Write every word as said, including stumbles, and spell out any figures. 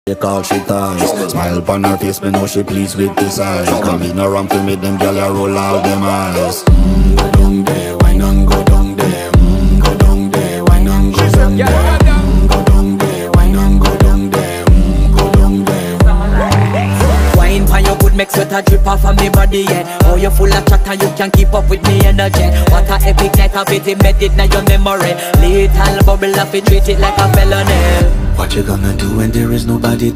She call she ties. Smile upon her face, me know she pleased with this eyes. Come in around to meet them gyal a roll out them eyes. Mm, go down there, wine and go down there. Mm, go down there, wine and go down there. Mm, go down there, wine and go down there. Mm, go down there. Wine pan your good make sweat a drip off of me body, yeah. Oh, you full of chat and you can keep up with me energy. What a epic night of it, embedded in your memory. Little bubble up, it treat it like a felony. What you gonna do when there is nobody